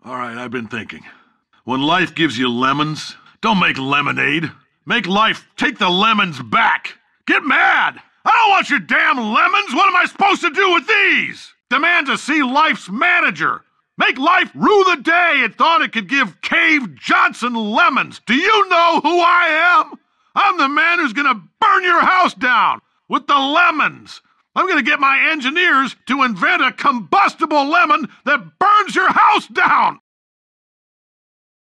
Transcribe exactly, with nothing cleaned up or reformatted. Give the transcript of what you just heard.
All right, I've been thinking. When life gives you lemons, don't make lemonade. Make life take the lemons back. Get mad! I don't want your damn lemons! What am I supposed to do with these? Demand to see life's manager. Make life rue the day it thought it could give Cave Johnson lemons. Do you know who I am? I'm the man who's gonna burn your house down with the lemons. I'm gonna get my engineers to invent a combustible lemon that burns your house down.